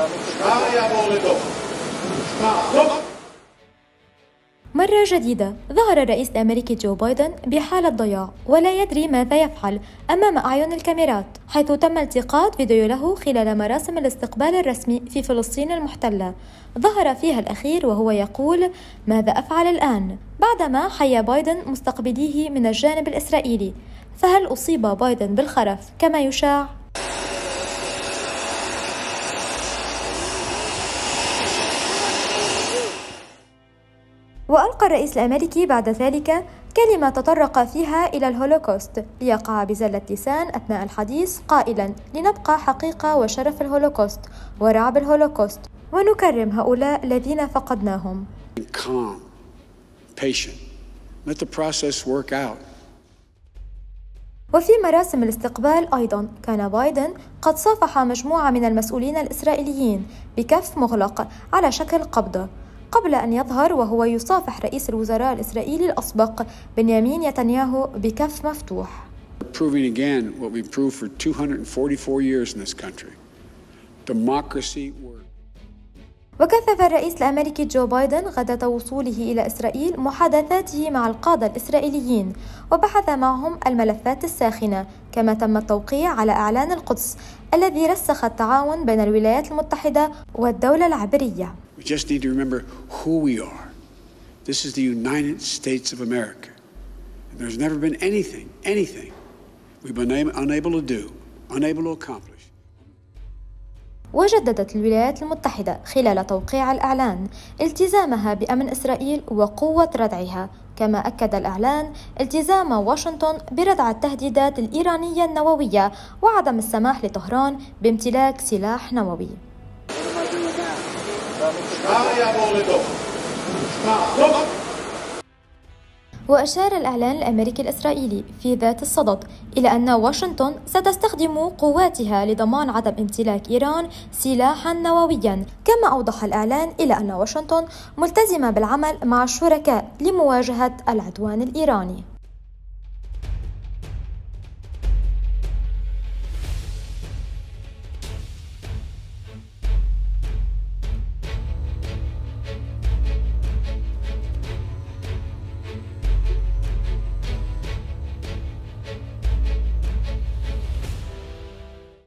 مرة جديدة ظهر الرئيس الأمريكي جو بايدن بحالة ضياع ولا يدري ماذا يفعل أمام أعين الكاميرات، حيث تم التقاط فيديو له خلال مراسم الاستقبال الرسمي في فلسطين المحتلة. ظهر فيها الأخير وهو يقول: ماذا أفعل الآن؟ بعدما حيا بايدن مستقبليه من الجانب الإسرائيلي. فهل أصيب بايدن بالخرف كما يشاع؟ وألقى الرئيس الأمريكي بعد ذلك كلمة تطرق فيها إلى الهولوكوست ليقع بزلة لسان أثناء الحديث قائلا: لنبقى حقيقة وشرف الهولوكوست ورعب الهولوكوست ونكرم هؤلاء الذين فقدناهم. Calm, patient. Let the process work out. وفي مراسم الاستقبال أيضا كان بايدن قد صافح مجموعة من المسؤولين الإسرائيليين بكف مغلق على شكل قبضة، قبل أن يظهر وهو يصافح رئيس الوزراء الإسرائيلي الأسبق بنيامين نتنياهو بكف مفتوح. Proving again what we've proved for 244 years in this country. Democracy works. وكثف الرئيس الأمريكي جو بايدن غداة وصوله إلى إسرائيل محادثاته مع القادة الإسرائيليين وبحث معهم الملفات الساخنة، كما تم التوقيع على إعلان القدس الذي رسخ التعاون بين الولايات المتحدة والدولة العبرية. We just need to remember who we are. This is the United States of America. And there's never been anything we've been unable to do, unable to accomplish. وجددت الولايات المتحدة خلال توقيع الإعلان التزامها بأمن إسرائيل وقوة ردعها، كما أكد الإعلان التزام واشنطن بردع التهديدات الإيرانية النووية وعدم السماح لطهران بامتلاك سلاح نووي. وأشار الإعلان الأمريكي الإسرائيلي في ذات الصدد إلى أن واشنطن ستستخدم قواتها لضمان عدم امتلاك إيران سلاحاً نووياً، كما أوضح الإعلان إلى أن واشنطن ملتزمة بالعمل مع الشركاء لمواجهة العدوان الإيراني.